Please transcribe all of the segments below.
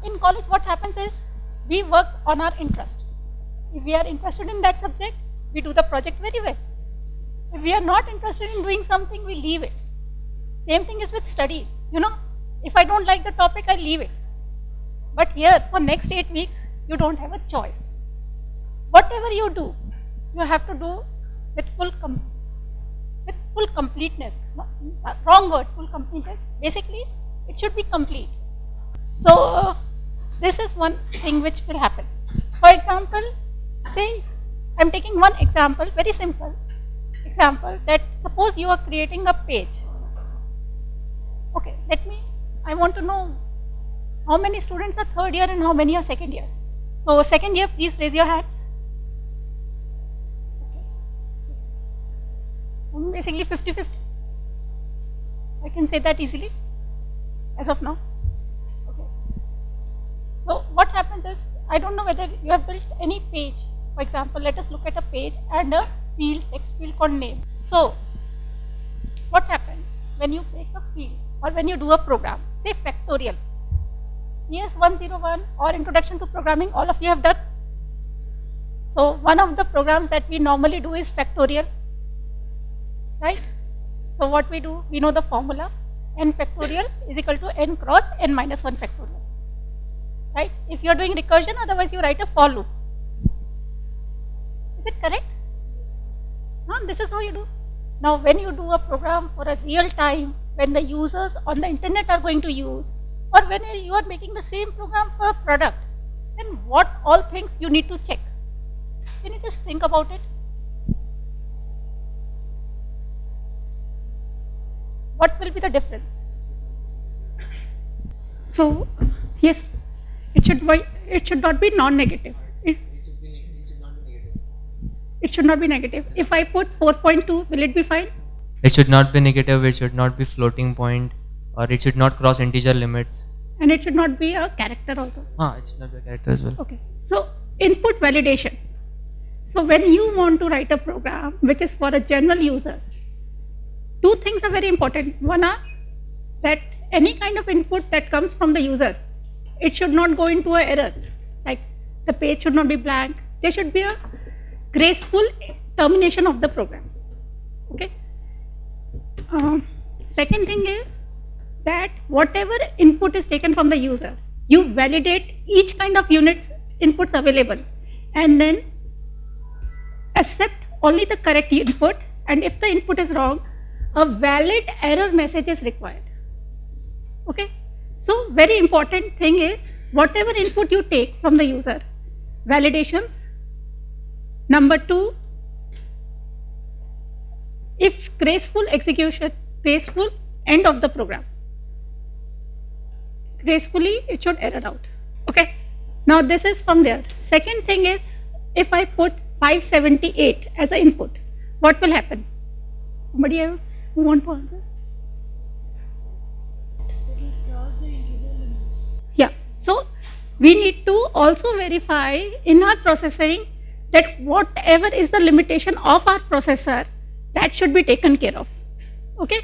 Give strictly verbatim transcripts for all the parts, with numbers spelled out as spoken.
in college what happens is we work on our interest. If we are interested in that subject, we do the project very well. If we are not interested in doing something, we leave it. Same thing is with studies. You know, if I don't like the topic, I leave it. But here, for next eight weeks, you don't have a choice. Whatever you do, you have to do with full com with full completeness. No, wrong word, full completeness. Basically, it should be complete. So, uh, this is one thing which will happen. For example, say, I am taking one example, very simple example, that suppose you are creating a page. Okay, let me, I want to know how many students are third year and how many are second year. So, second year, please raise your hands. Okay. Basically fifty fifty. I can say that easily as of now. Okay. So, what happens is, I don't know whether you have built any page. For example, let us look at a page and a field, text field called name. So, what happens when you make a field or when you do a program, say factorial. E S one oh one or Introduction to Programming, all of you have done. So, one of the programs that we normally do is factorial, right? So, what we do, we know the formula, n factorial is equal to n cross n minus one factorial, right? If you are doing recursion, otherwise you write a for loop. Is it correct? No, this is how you do. Now, when you do a program for a real time, when the users on the internet are going to use, or when you are making the same program for a product, then what all things you need to check? Can you just think about it? What will be the difference? So, yes, it should be, it should not be non-negative. It, it should not be negative. If I put four point two, will it be fine? It should not be negative, it should not be floating point, or it should not cross integer limits. And it should not be a character also. Ah, it should not be a character as well. Okay. So, input validation. So, when you want to write a program which is for a general user, two things are very important. One are that any kind of input that comes from the user, it should not go into an error. Like the page should not be blank. There should be a graceful termination of the program. Okay. Um, second thing is that whatever input is taken from the user, you validate each kind of unit inputs available and then accept only the correct input, and if the input is wrong, a valid error message is required. Okay. So, very important thing is whatever input you take from the user, validations. Number two, if graceful execution, graceful end of the program. Gracefully it should error out. Okay. Now this is from there. Second thing is, if I put five seventy-eight as an input, what will happen? Somebody else who want to answer? Yeah. So we need to also verify in our processing that whatever is the limitation of our processor, that should be taken care of. Okay.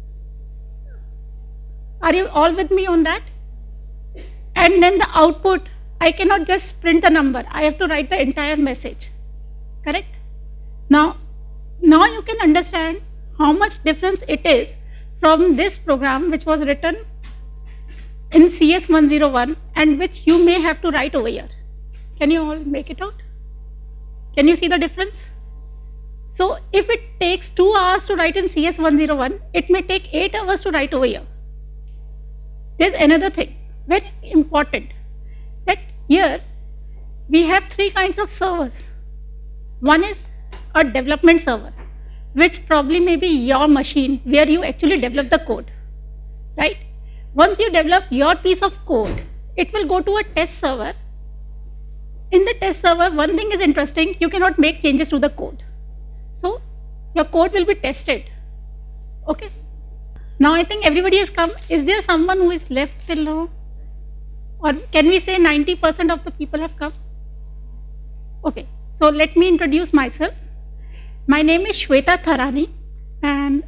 Are you all with me on that? And then the output, I cannot just print the number. I have to write the entire message. Correct? Now, now you can understand how much difference it is from this program which was written in C S one oh one and which you may have to write over here. Can you all make it out? Can you see the difference? So, if it takes two hours to write in C S one oh one, it may take eight hours to write over here. There's another thing, very important, that here we have three kinds of servers. One is a development server, which probably may be your machine where you actually develop the code, right? Once you develop your piece of code, it will go to a test server. In the test server, one thing is interesting, you cannot make changes to the code. So, your code will be tested. Okay. Now, I think everybody has come. Is there someone who is left till now? Or can we say ninety percent of the people have come? Okay. So, let me introduce myself. My name is Shweta Tharani and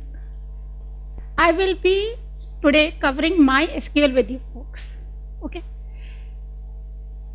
I will be today covering MySQL with you folks. Okay.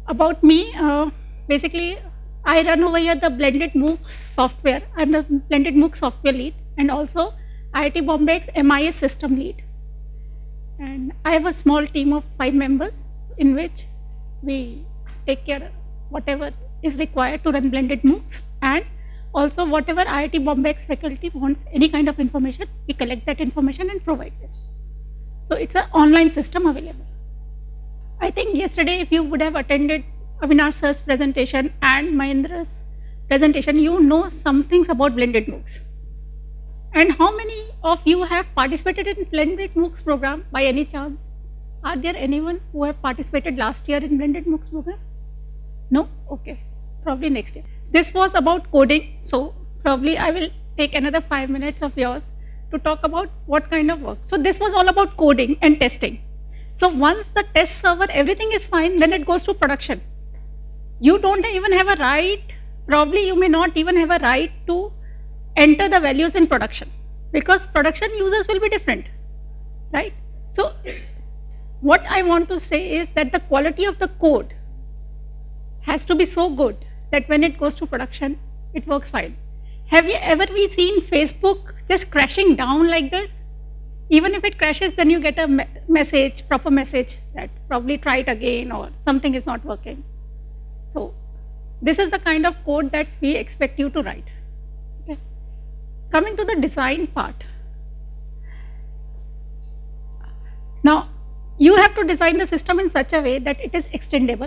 about me, uh, basically, I run over here the blended MOOCs software. I'm the blended MOOC software lead and also I I T Bombay's M I S system lead. And I have a small team of five members in which we take care of whatever is required to run blended MOOCs, and also whatever I I T Bombay's faculty wants any kind of information, we collect that information and provide it. So it's an online system available. I think yesterday if you would have attended Avinash sir's presentation and Mahendra's presentation, you know some things about blended MOOCs. And how many of you have participated in blended MOOCs program by any chance? Are there anyone who have participated last year in blended MOOCs program? No? Okay, probably next year. This was about coding, so probably I will take another five minutes of yours to talk about what kind of work. So this was all about coding and testing. So once the test server, everything is fine, then it goes to production. You don't even have a right, probably you may not even have a right to enter the values in production, because production users will be different, right? So what I want to say is that the quality of the code has to be so good that when it goes to production, it works fine. Have you ever we seen Facebook just crashing down like this? Even if it crashes, then you get a me message, proper message that probably try it again or something is not working. So this is the kind of code that we expect you to write. Okay. Coming to the design part. Now, you have to design the system in such a way that it is extendable.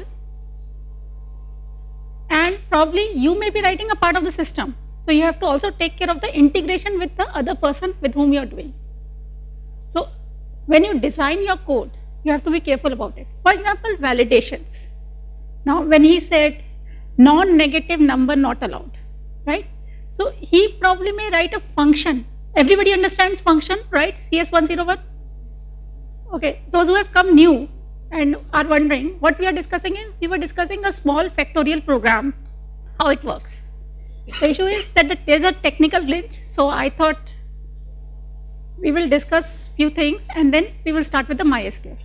And probably you may be writing a part of the system. So you have to also take care of the integration with the other person with whom you are doing. So when you design your code, you have to be careful about it. For example, validations. Now when he said non-negative number not allowed, right? So he probably may write a function. Everybody understands function, right? C S one oh one. Okay, those who have come new and are wondering what we are discussing is, we were discussing a small factorial program, how it works. The issue is that there is a technical glitch, so I thought we will discuss few things and then we will start with the MySQL.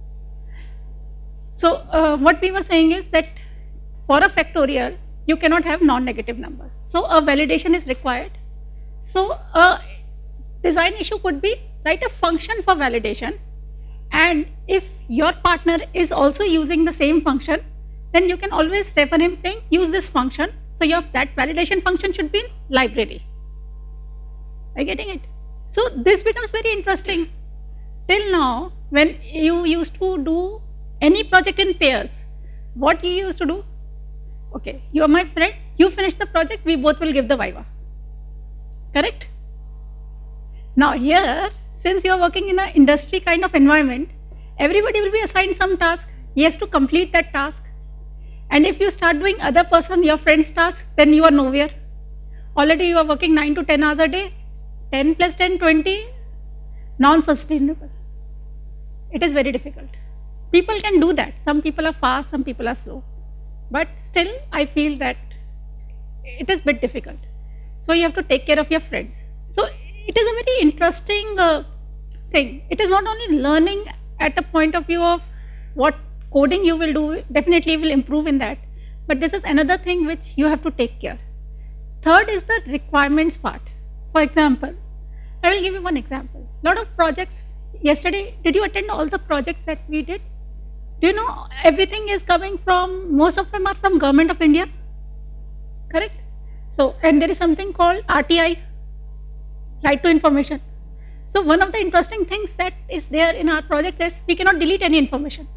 So uh, what we were saying is that for a factorial, you cannot have non-negative numbers. So a validation is required. So a design issue could be write a function for validation, and if your partner is also using the same function, then you can always refer him saying use this function. So your that validation function should be in library. Are you getting it? So this becomes very interesting. Till now, when you used to do any project in pairs, what you used to do? Okay, you are my friend, you finish the project, we both will give the viva. Correct? Now here, since you are working in an industry kind of environment, everybody will be assigned some task. He has to complete that task. And if you start doing other person, your friend's task, then you are nowhere. Already you are working nine to ten hours a day. ten plus ten, twenty, non-sustainable. It is very difficult. People can do that. Some people are fast, some people are slow. But still, I feel that it is a bit difficult. So you have to take care of your friends. So it is a very interesting uh, thing. It is not only learning at a point of view of what coding you will do, definitely you will improve in that. But this is another thing which you have to take care. Third is the requirements part. For example, I will give you one example. Lot of projects, yesterday, did you attend all the projects that we did? Do you know everything is coming from, most of them are from Government of India, correct? So, and there is something called R T I, Right to Information. So one of the interesting things that is there in our project is we cannot delete any information.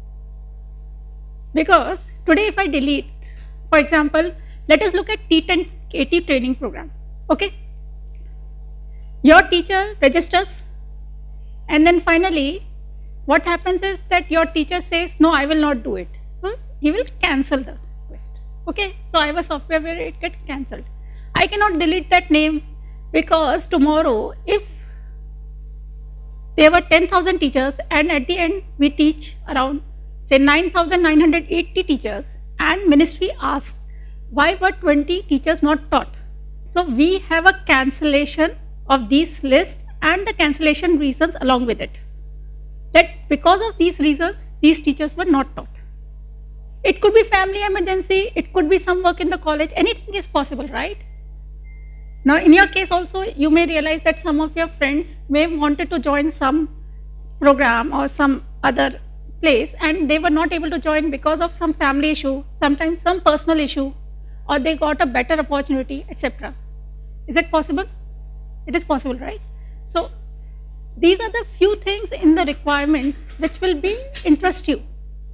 Because today if I delete, for example, let us look at T ten K T training program, okay? Your teacher registers, and then finally what happens is that your teacher says, no, I will not do it. So he will cancel the request. Okay, so I have a software where it gets cancelled. I cannot delete that name because tomorrow if there were ten thousand teachers and at the end we teach around say nine thousand nine hundred eighty teachers and ministry asks why were twenty teachers not taught. So we have a cancellation of these lists and the cancellation reasons along with it. That because of these reasons, these teachers were not taught. It could be family emergency, it could be some work in the college, anything is possible, right? Now in your case also, you may realize that some of your friends may wanted to join some program or some other place and they were not able to join because of some family issue, sometimes some personal issue, or they got a better opportunity, et cetera. Is it possible? It is possible, right? So these are the few things in the requirements which will be interest you.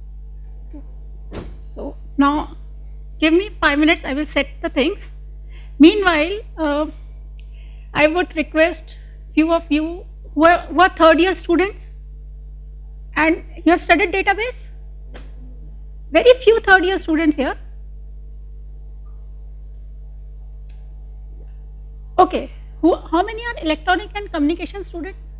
So now give me five minutes, I will set the things. Meanwhile, uh, I would request few of you who are, who are third year students and you have studied database. Very few third year students here. Okay, who, how many are electronic and communication students?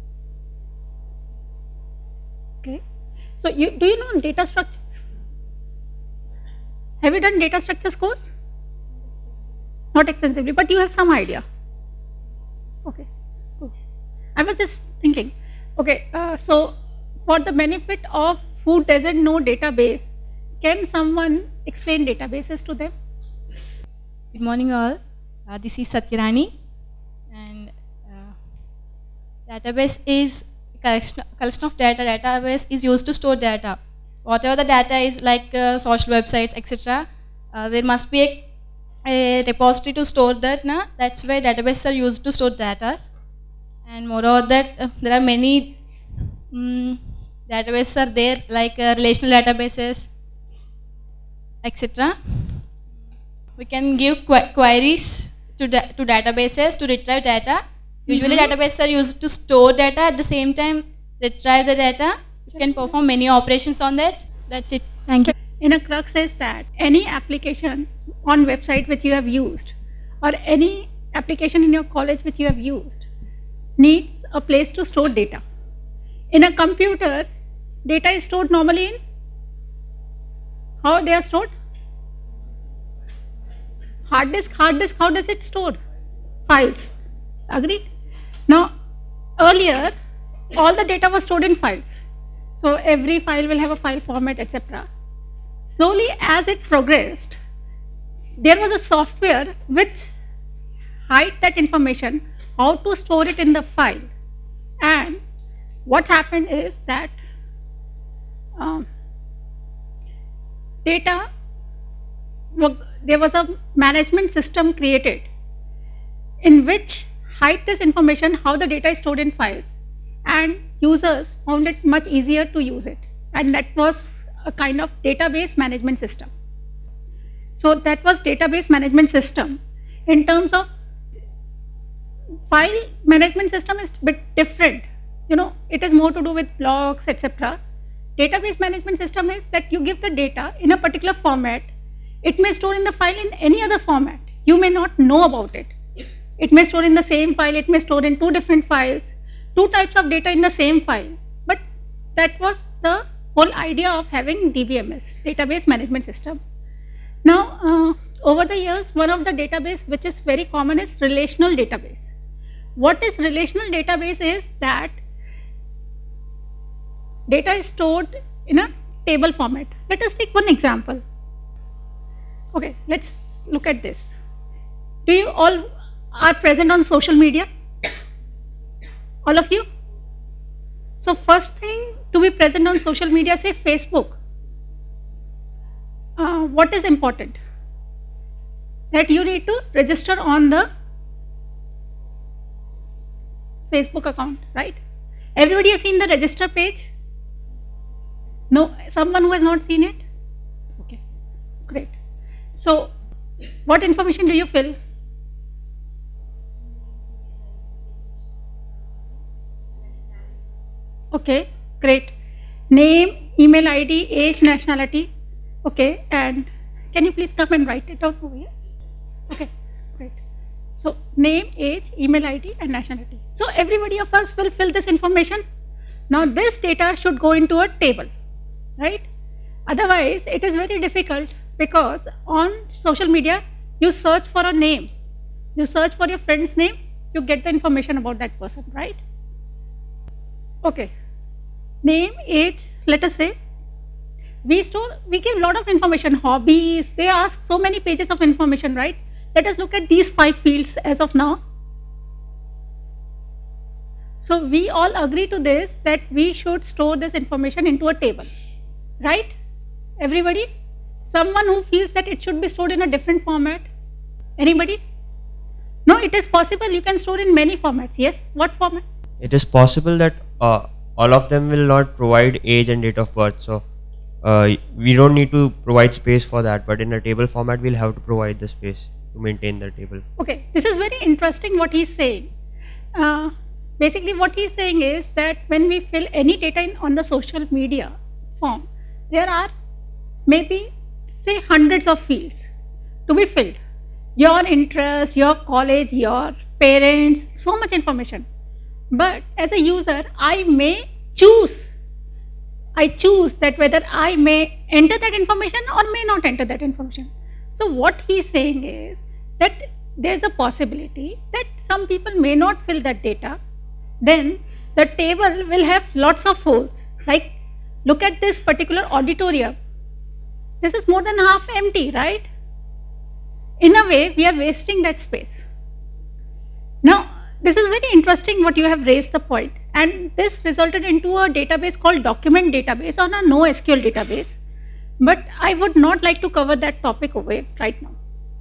Okay, so you, do you know data structures? Have you done data structures course? Not extensively, but you have some idea. Okay, cool. I was just thinking, okay, uh, so for the benefit of who doesn't know database, can someone explain databases to them? Good morning all, uh, this is Satyarani, and uh, database is collection, collection of data. Database is used to store data. Whatever the data is, like uh, social websites, et cetera, uh, there must be a, a repository to store that. Na? That's why databases are used to store data. And moreover that, uh, there are many um, databases are there, like uh, relational databases, et cetera. We can give qu queries to, da to databases to retrieve data. Usually mm-hmm. databases are used to store data, at the same time retrieve the data. You can perform many operations on that. That's it. Thank you. In a crux is that any application on website which you have used or any application in your college which you have used needs a place to store data. In a computer, data is stored normally in, how they are stored? Hard disk, hard disk, how does it store? Files. Agreed? Now, earlier, all the data was stored in files. So every file will have a file format, et cetera. Slowly, as it progressed, there was a software which hid that information, how to store it in the file. And what happened is that um, data, there was a management system created in which hide this information, how the data is stored in files, and users found it much easier to use it, and that was a kind of database management system. So that was database management system. In terms of file management system is a bit different, you know, it is more to do with blocks, et cetera. Database management system is that you give the data in a particular format. It may store in the file in any other format. You may not know about it. It may store in the same file, it may store in two different files, two types of data in the same file. But that was the whole idea of having D B M S, database management system. Now, uh, over the years, one of the database which is very common is relational database. What is relational database is that data is stored in a table format. Let us take one example. Okay, let's look at this. Do you all are present on social media? All of you? So first thing to be present on social media, say Facebook. Uh, what is important? That you need to register on the Facebook account, right? Everybody has seen the register page? No, someone who has not seen it? Okay, great. So, what information do you fill? Okay, great. Name, email I D, age, nationality. Okay, and can you please come and write it out over here? Okay, great. So, name, age, email I D and nationality. So, everybody of us will fill this information. Now, this data should go into a table, right? Otherwise, it is very difficult because on social media, you search for a name. You search for your friend's name, you get the information about that person, right? Okay. Name, age, let us say. we store, we give a lot of information, hobbies, they ask so many pages of information, right? Let us look at these five fields as of now. So we all agree to this, that we should store this information into a table, right? Everybody? Someone who feels that it should be stored in a different format? Anybody? No, it is possible, you can store in many formats. Yes, what format? It is possible that uh, all of them will not provide age and date of birth, so uh, we don't need to provide space for that, but in a table format we'll have to provide the space to maintain the table. Okay, this is very interesting what he's saying. Uh, basically what he's saying is that when we fill any data in on the social media form, there are maybe say hundreds of fields to be filled. Your interest, your college, your parents, so much information. But as a user, I may choose. I choose that whether I may enter that information or may not enter that information. So what he's saying is that there's a possibility that some people may not fill that data. Then the table will have lots of holes. Like, look at this particular auditorium. This is more than half empty, right? In a way, we are wasting that space. Now, this is very interesting what you have raised the point, and this resulted into a database called document database or a NoSQL database, but I would not like to cover that topic away right now.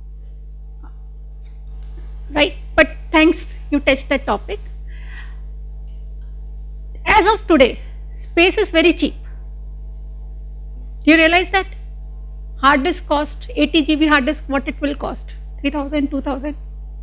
Right, but thanks you touched that topic. As of today, space is very cheap. Do you realize that? Hard disk cost, eighty G B hard disk, what it will cost? three thousand, two thousand?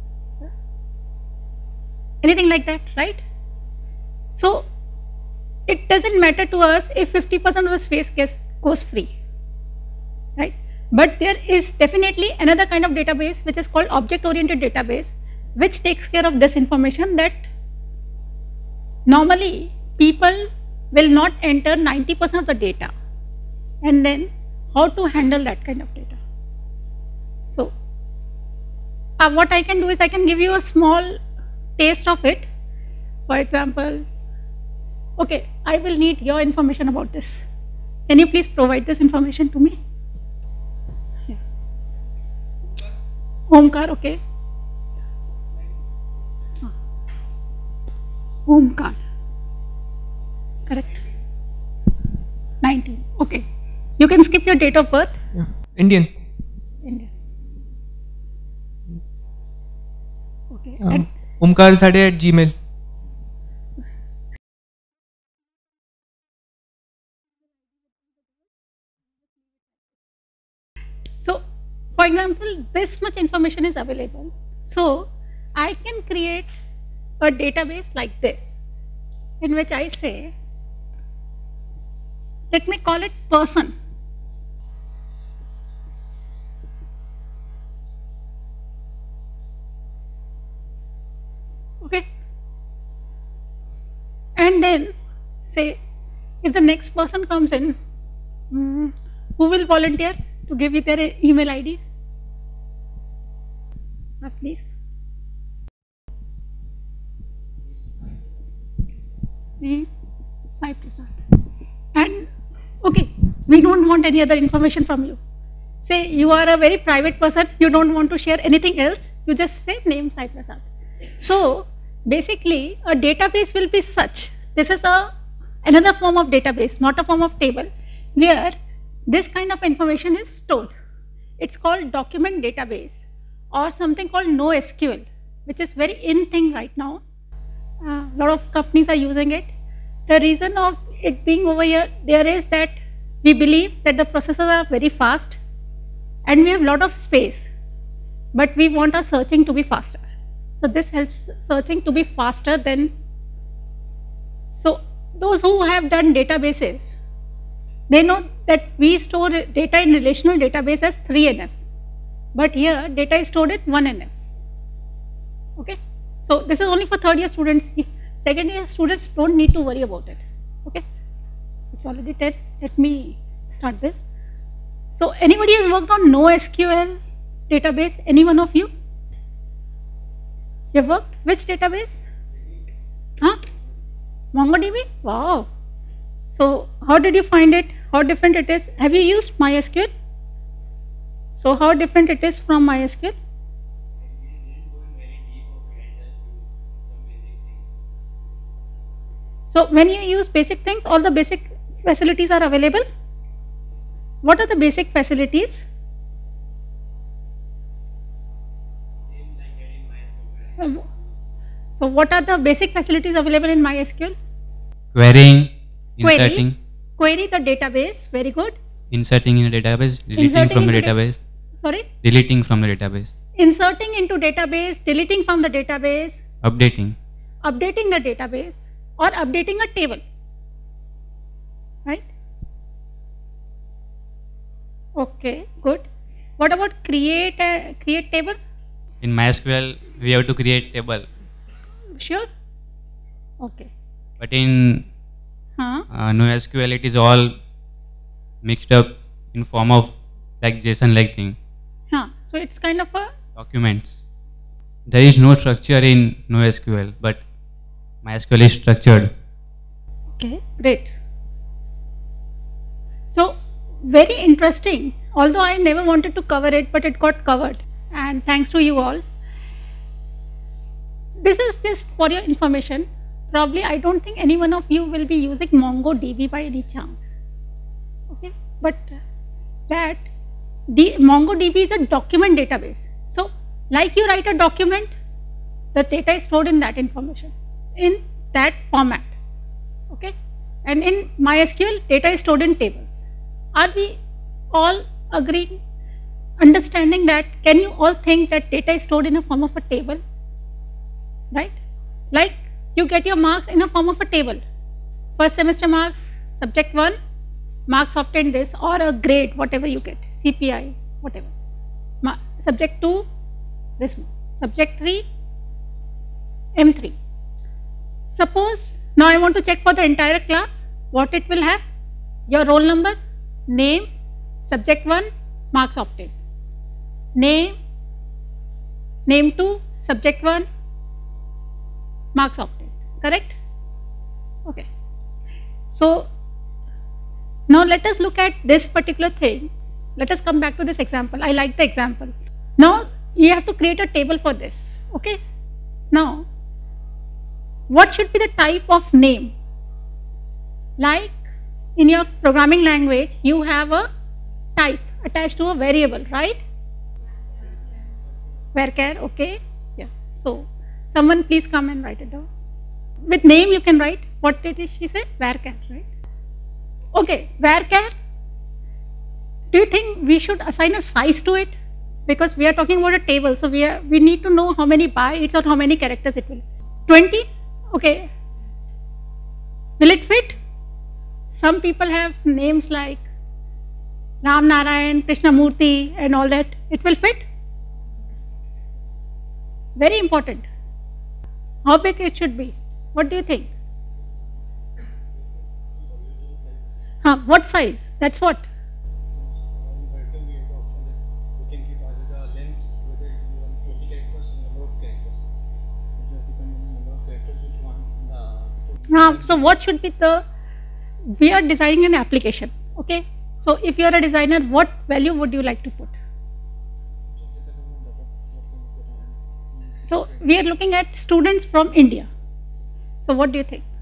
Anything like that, right? So, it doesn't matter to us if fifty percent of the space gets, goes free, right? But there is definitely another kind of database which is called object-oriented database, which takes care of this information that normally people will not enter ninety percent of the data, and then how to handle that kind of data. So, uh, what I can do is I can give you a small taste of it. For example, okay, I will need your information about this. Can you please provide this information to me? Yeah. Omkar, okay. Ah. Omkar. Correct. nineteen, okay. You can skip your date of birth. Yeah. Indian. Indian. Okay. Um, And Omkar Sade at Gmail. so, for example, this much information is available. So, I can create a database like this, in which I say, let me call it person. Okay. And then say, if the next person comes in, mm, who will volunteer to give you their email I D? Uh, please. Me, Sai Prasad. And okay, we don't want any other information from you. Say you are a very private person, you don't want to share anything else, you just say name Sai Prasad. So basically a database will be such, this is a another form of database, not a form of table, where this kind of information is stored. It's called document database or something called NoSQL, which is very in thing right now. A uh, lot of companies are using it. The reason of it being over here there is that we believe that the processes are very fast and we have a lot of space, but we want our searching to be faster. So this helps searching to be faster than, so those who have done databases, they know that we store data in relational database as three N F, but here data is stored at one N F. Okay, so this is only for third year students. Second year students don't need to worry about it. Okay, it's already ten. Let me start this. So anybody has worked on NoSQL database? Any one of you? You have worked? Which database? Huh? MongoDB? Wow. So how did you find it? how different it is. Have you used MySQL? So how different it is from MySQL? So when you use basic things, all the basic facilities are available. What are the basic facilities? So what are the basic facilities available in MySQL? Querying, Query. inserting, Query the database, very good. inserting in a database, deleting Inserting from the into da- database, Sorry? deleting from the database, Inserting into database, deleting from the database, updating, updating the database, or updating a table, right? Okay, good. What about create a create table? in MySQL we have to create table, Sure. Okay. but in Huh? uh, NoSQL it is all mixed up in form of like JSON like thing, Huh. So it's kind of a documents. There is no structure in NoSQL, but MySQL is structured. okay, great. So very interesting. Although I never wanted to cover it, but it got covered, and thanks to you all. This is just for your information. Probably I don't think any one of you will be using MongoDB by any chance. Okay, but that the MongoDB is a document database. So like you write a document, the data is stored in that information, in that format. Okay, and in MySQL data is stored in tables. Are we all agreeing, understanding that? Can you all think that data is stored in a form of a table, right? Like you get your marks in a form of a table. First semester marks, subject one, marks obtained this, or a grade, whatever you get, C P I, whatever. Ma subject two, this one. Subject three, M three. Suppose now I want to check for the entire class, what it will have? Your roll number, name, subject one, marks obtained. Name, name two, subject one, marks obtained. Correct? Okay. So now let us look at this particular thing. Let us come back to this example. I like the example. Now you have to create a table for this. Okay. Now what should be the type of name? Like in your programming language, you have a type attached to a variable, right? Varchar, okay. Yeah. So someone please come and write it down. With name you can write, what did she say? Varchar, right? Okay, varchar. Do you think we should assign a size to it? Because we are talking about a table, so we are we need to know how many bytes or how many characters it will. twenty? Okay. Will it fit? Some people have names like Ram Narayan, Krishnamurti and all that. It will fit? Very important. How big it should be? What do you think? Huh, what size? That's what? Now, so what should be the, we are designing an application, okay? So if you are a designer, what value would you like to put? So we are looking at students from India. So what do you think?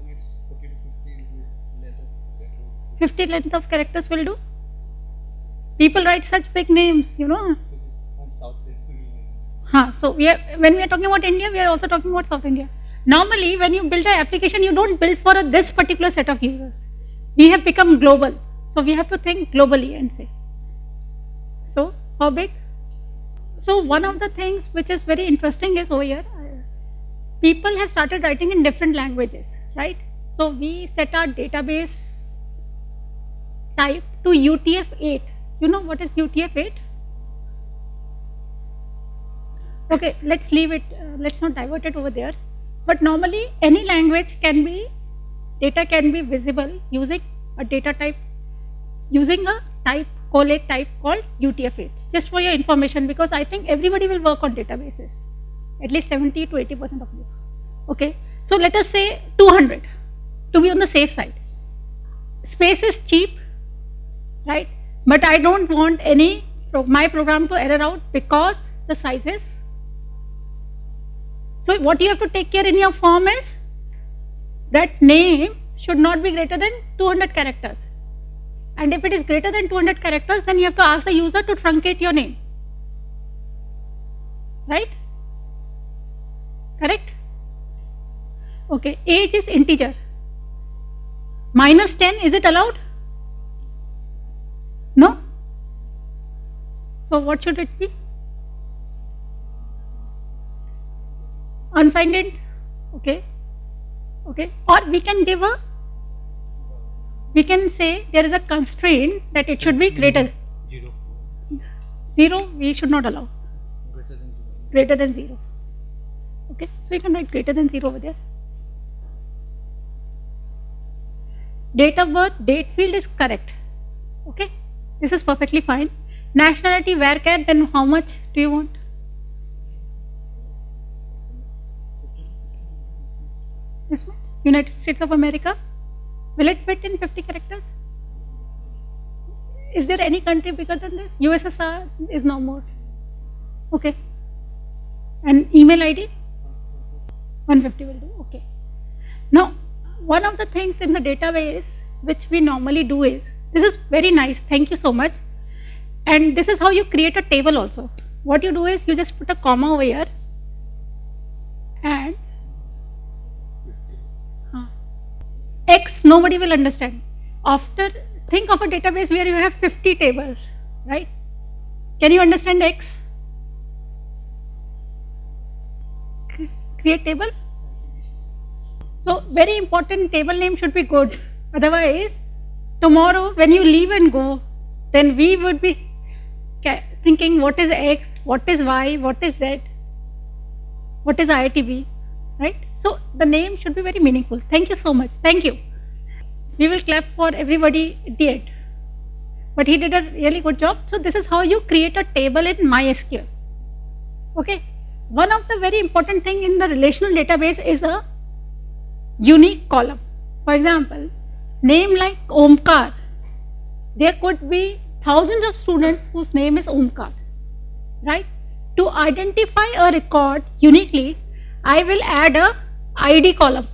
fifty length of characters will do? People write such big names, you know. Huh, so we are, when we are talking about India, we are also talking about South India. Normally, when you build an application, you don't build for a, this particular set of users. We have become global. So we have to think globally and say. So, how big? So one of the things which is very interesting is over here, people have started writing in different languages, right? So we set our database type to U T F eight. You know what is U T F eight? Okay, let's leave it, uh, let's not divert it over there. But normally any language can be, data can be visible using a data type, using a type, collate type called U T F eight. Just for your information, because I think everybody will work on databases, at least seventy to eighty percent of you. Okay, so let us say two hundred to be on the safe side. Space is cheap, right? But I don't want any pro my program to error out because the size is. So what you have to take care in your form is that name should not be greater than two hundred characters. And if it is greater than two hundred characters, then you have to ask the user to truncate your name. Right? Correct? Okay, age is integer. Minus ten, is it allowed? No? So what should it be? Unsigned int? Okay. Okay. Or we can give a, we can say there is a constraint that it should be greater. Zero. Zero, we should not allow. Greater than zero. Greater than zero. Okay. So you can write greater than zero over there. Date of birth, date field is correct. Okay. This is perfectly fine. Nationality, varchar, then how much do you want? This much? United States of America. Will it fit in fifty characters? Is there any country bigger than this? U S S R is no more. Okay. And email I D? one fifty will do. Okay. Now, one of the things in the database which we normally do is, this is very nice, thank you so much. And this is how you create a table also. What you do is you just put a comma over here and huh, X nobody will understand. After, think of a database where you have fifty tables, right? Can you understand X? C- create table. So very important, table name should be good. Otherwise, tomorrow when you leave and go, then we would be thinking what is X, what is Y, what is Z, what is I I T B, right? So the name should be very meaningful. Thank you so much. Thank you. We will clap for everybody at the end. But he did a really good job. So this is how you create a table in MySQL. Okay. One of the very important thing in the relational database is a unique column. For example, name like Omkar. There could be thousands of students whose name is Omkar, right? To identify a record uniquely, I will add a I D column.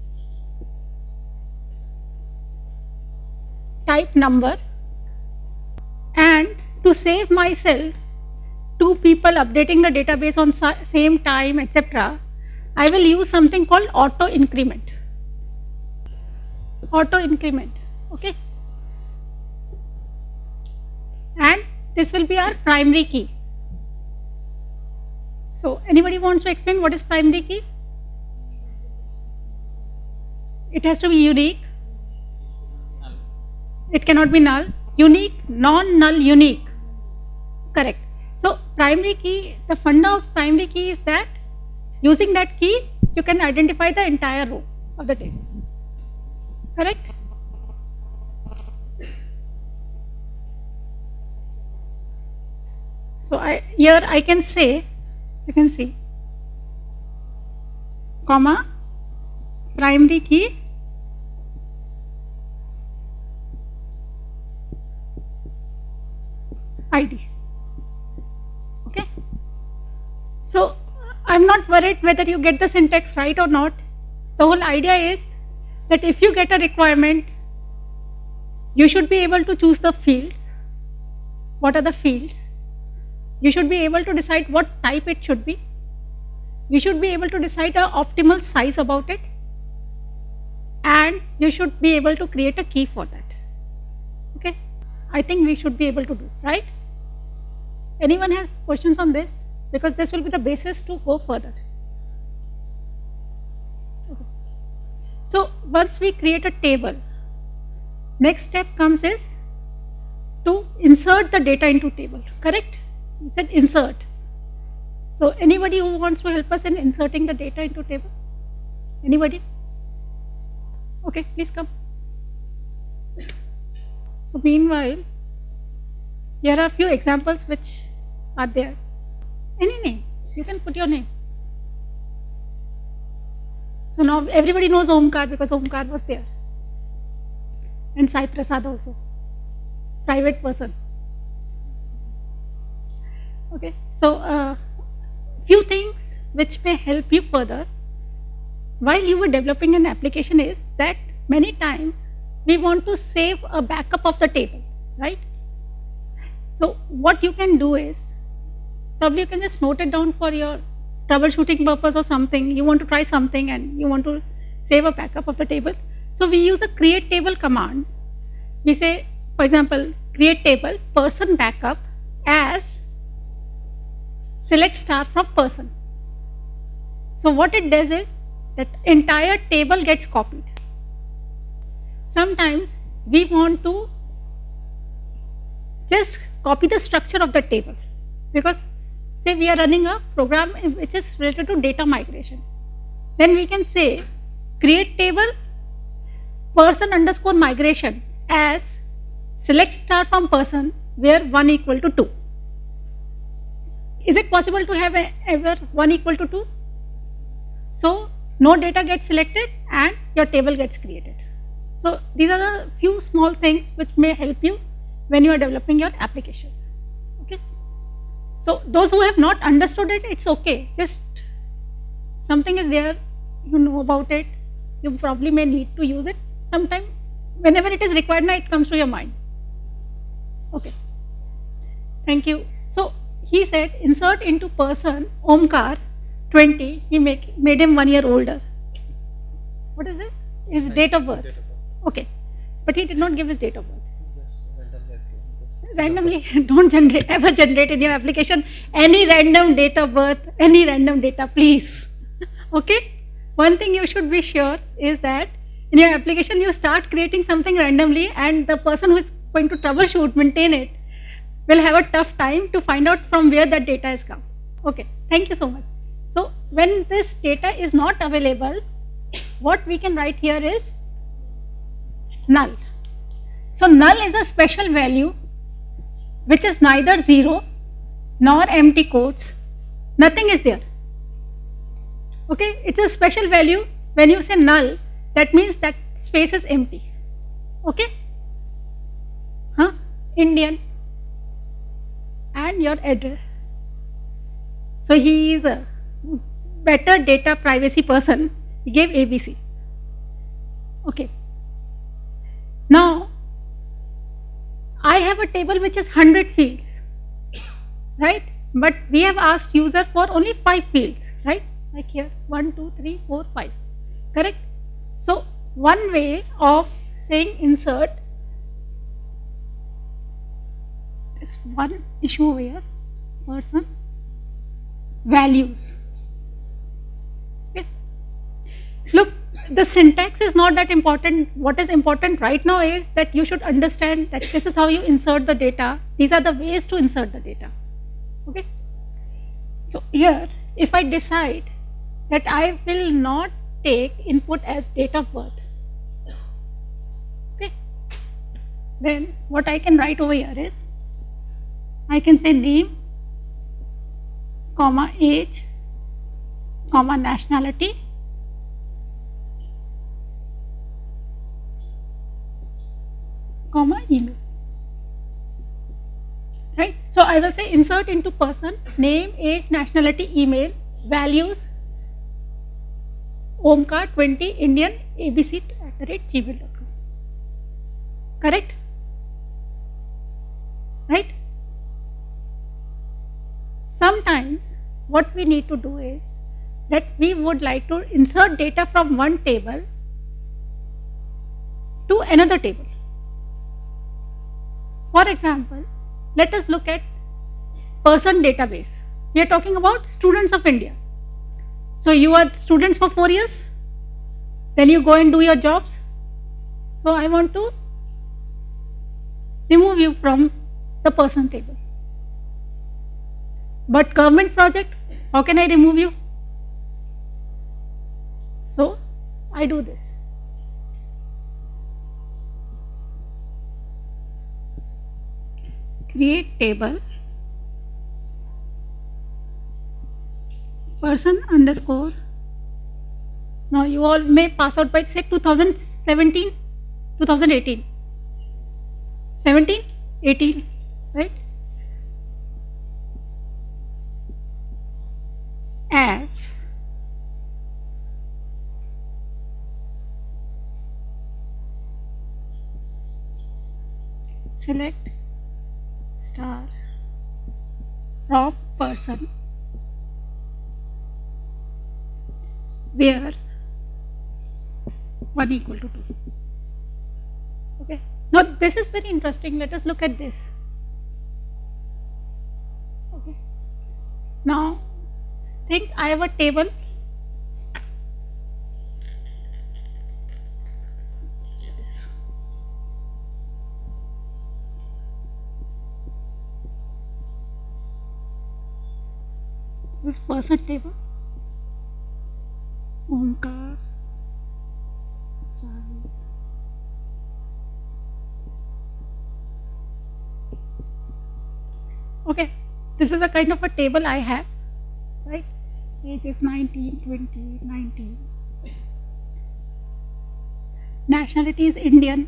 Type number, and to save myself two people updating the database on same time, et cetera, I will use something called auto increment. Auto increment, okay? And this will be our primary key. So anybody wants to explain what is primary key? It has to be unique. It cannot be null. Unique, non-null, unique. Correct. So primary key, the funda of primary key is that using that key you can identify the entire row of the table. Correct? So I, here I can say, you can see, comma, primary key, I D. Okay. So I'm not worried whether you get the syntax right or not. The whole idea is that if you get a requirement, you should be able to choose the fields. What are the fields? You should be able to decide what type it should be. You should be able to decide an optimal size about it. And you should be able to create a key for that. Okay? I think we should be able to do, right? Anyone has questions on this? Because this will be the basis to go further. Okay. So once we create a table, next step comes is to insert the data into table, correct? We said insert. So anybody who wants to help us in inserting the data into table? Anybody? Okay, please come. So meanwhile, here are a few examples which are there. Any name, you can put your name. So now everybody knows Omkar because Omkar was there. And Sai Prasad also. private person. Okay, so uh, few things which may help you further while you were developing an application is that many times we want to save a backup of the table, right? So what you can do is, probably you can just note it down for your troubleshooting purpose or something. You want to try something and you want to save a backup of the table. So we use a create table command. We say, for example, create table person backup as select star from person. So what it does is that entire table gets copied. Sometimes we want to just copy the structure of the table, because say we are running a program which is related to data migration. Then we can say create table person underscore migration as select star from person where one equal to two. Is it possible to have a, ever one equal to two? So no data gets selected and your table gets created. So these are the few small things which may help you when you are developing your applications. Okay. So those who have not understood it, it's okay. Just something is there, you know about it, you probably may need to use it sometime. Whenever it is required, now it comes to your mind. Okay. Thank you. So he said insert into person Omkar twenty, he make, made him one year older. What is this? His date of birth. Okay. But he did not give his date of birth. Randomly, don't generate, ever generate in your application any random date of birth, any random data, please. Okay. One thing you should be sure is that in your application you start creating something randomly and the person who is going to troubleshoot, maintain it, will have a tough time to find out from where that data has come. Okay, thank you so much. So when this data is not available, what we can write here is null. So null is a special value which is neither zero nor empty quotes, nothing is there. Okay, it's a special value. When you say null, that means that space is empty. Okay, huh? Indian and your address. So he is a better data privacy person, he gave A B C. Okay. Now I have a table which is one hundred fields, right? But we have asked user for only five fields, right? Like here, one, two, three, four, five, correct? So one way of saying insert is one issue over here, person, values. Okay. Look, the syntax is not that important. What is important right now is that you should understand that this is how you insert the data. These are the ways to insert the data. Okay. So here, if I decide that I will not take input as date of birth, okay, then what I can write over here is, I can say name, comma age, comma nationality, comma email, right? So I will say insert into person, name, age, nationality, email, values, Omkar twenty, Indian, A B C at the rate gmail dot com. Correct? Right? Sometimes what we need to do is that we would like to insert data from one table to another table. For example, let us look at person database. We are talking about students of India. So you are students for four years, then you go and do your jobs. So I want to remove you from the person table. But government project, how can I remove you? So I do this. Create table person underscore. Now you all may pass out by say two thousand seventeen, two thousand eighteen, seventeen, eighteen, right? As select star from person where one equal to two. Okay. Now this is very interesting. Let us look at this. Okay. Now think I have a table. This person table. Omkar. Sorry. Okay, this is a kind of a table I have, right? Age is nineteen, twenty, nineteen. Nationality is Indian.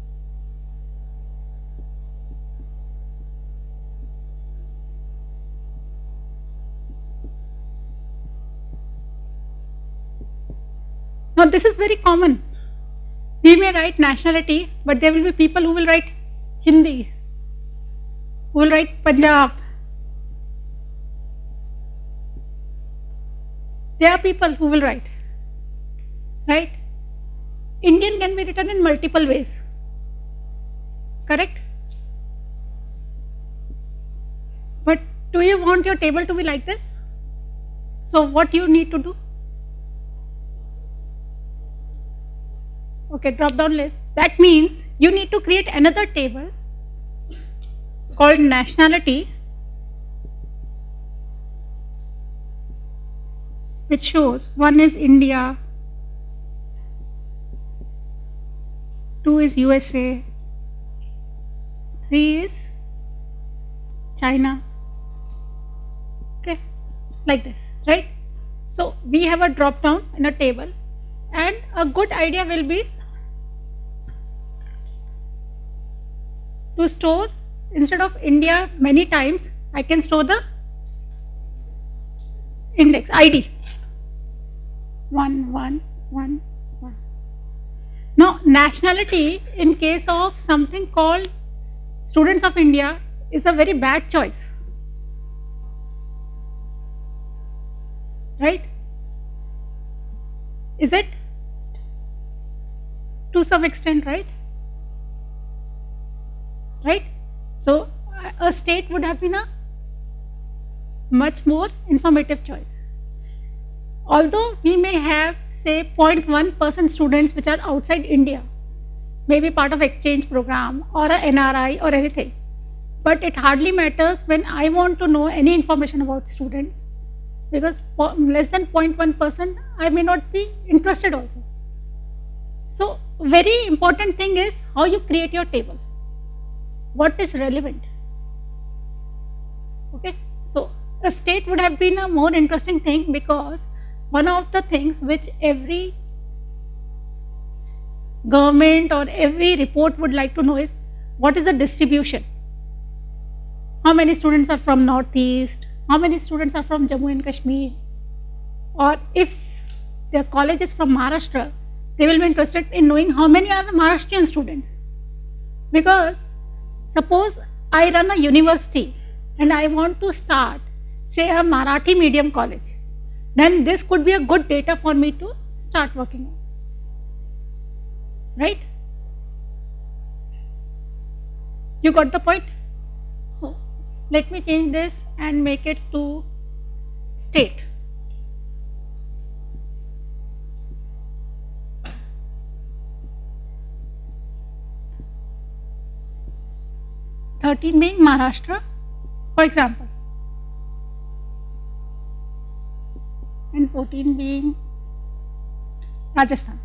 Now this is very common. We may write nationality, but there will be people who will write Hindi, who will write Punjab. There are people who will write, right? Indian can be written in multiple ways, correct? But do you want your table to be like this? So what you need to do? Okay, drop down list. That means you need to create another table called nationality, which shows one is India, two is U S A, three is China. Okay, like this, right? So we have a drop down in a table, and a good idea will be to store, instead of India many times, I can store the index I D one one one one. Now nationality in case of something called students of India is a very bad choice, right? Is it? To some extent, right? Right? So a state would have been a much more informative choice. Although we may have say zero point one percent students which are outside India, maybe part of exchange program or a N R I or anything, but it hardly matters when I want to know any information about students, because less than zero point one percent I may not be interested also. So very important thing is how you create your table. What is relevant? Okay, so a state would have been a more interesting thing, because one of the things which every government or every report would like to know is what is the distribution. How many students are from Northeast? How many students are from Jammu and Kashmir? Or if their college is from Maharashtra, they will be interested in knowing how many are Maharashtrian students. Because suppose I run a university and I want to start say a Marathi medium college, then this could be a good data for me to start working on, right? You got the point? So let me change this and make it to state. thirteen being Maharashtra, for example, and fourteen being Rajasthan.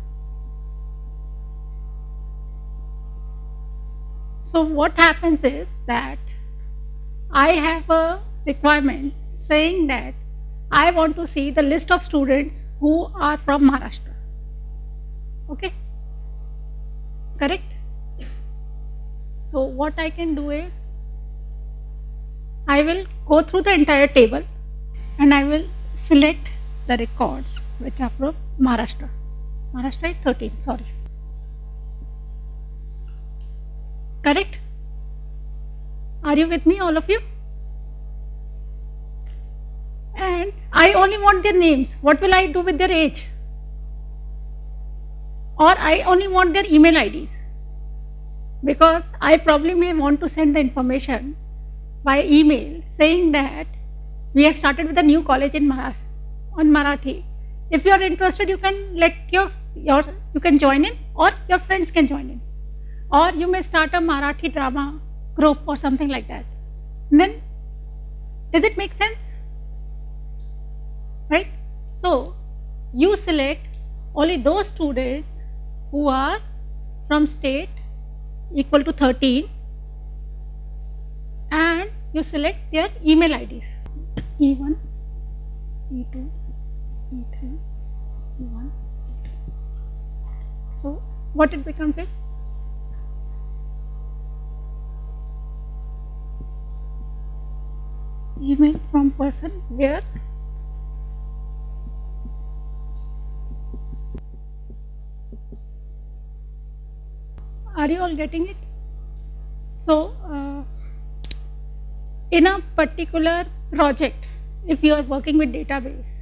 So what happens is that I have a requirement saying that I want to see the list of students who are from Maharashtra. Okay, correct? So what I can do is, I will go through the entire table and I will select the records which are from Maharashtra. Maharashtra is thirteen, sorry. Correct? Are you with me, all of you? And I only want their names. What will I do with their age? Or I only want their email I Ds. Because I probably may want to send the information by email saying that we have started with a new college in Marathi, on Marathi. If you are interested, you can let your, your, you can join in, or your friends can join in. Or you may start a Marathi drama group or something like that. And then, does it make sense? Right? So, you select only those students who are from state equal to thirteen, and you select their email I Ds. E one, E two, E three, E one. So, what it becomes it? Email from person where are you all getting it? So uh, in a particular project, if you are working with database,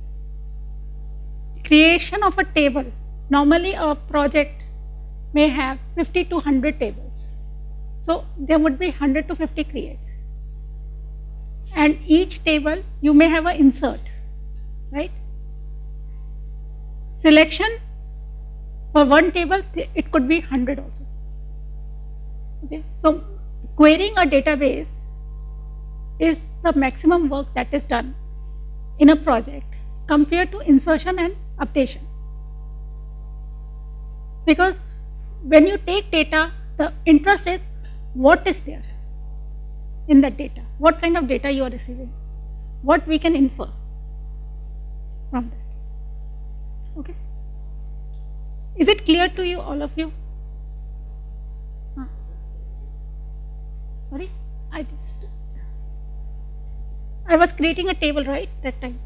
creation of a table, normally a project may have fifty to one hundred tables, so there would be one hundred to fifty creates. And each table you may have an insert, right? Selection for one table, it could be one hundred also. Okay, so querying a database is the maximum work that is done in a project compared to insertion and updation. Because when you take data, the interest is what is there in that data, what kind of data you are receiving, what we can infer from that. Okay, is it clear to you, all of you? Huh. Sorry, I just I was creating a table, right, that time.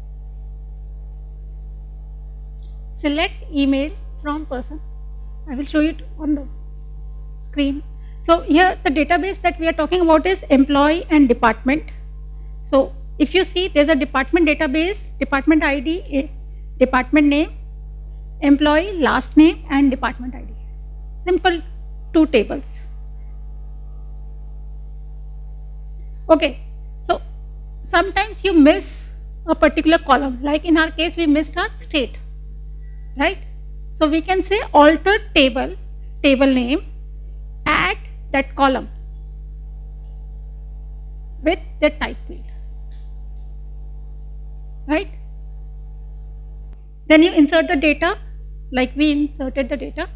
Select email from person. I will show you on the screen. So here the database that we are talking about is employee and department. So if you see, there's a department database, department I D, department name, employee last name and department I D. Simple two tables. Okay, so sometimes you miss a particular column, like in our case we missed our state, right? So we can say alter table, table name, add that column with the type field, right? Then you insert the data like we inserted the data.